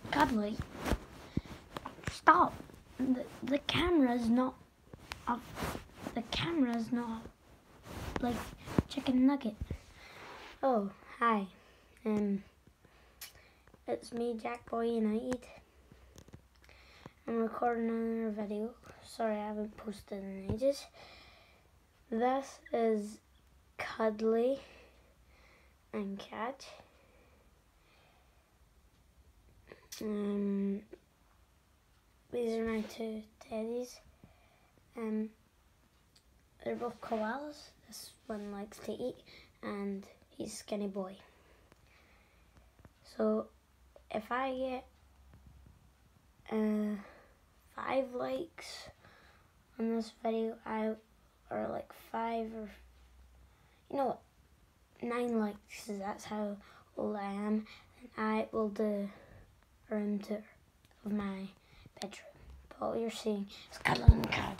Kuddly, stop. The camera's not up. The camera's not like chicken nugget. Oh, hi. It's me, Jack Boy United. I'm recording another video. Sorry, I haven't posted in ages. This is Kuddly and Kcaj. These are my two teddies. They're both koalas. This one likes to eat, and he's Skinny Boy. So if I get 5 likes on this video, or like 5 or 9 likes, that's how old I am, and I will do a room tour of my bedroom. But all you're seeing is Kuddly and Kcaj.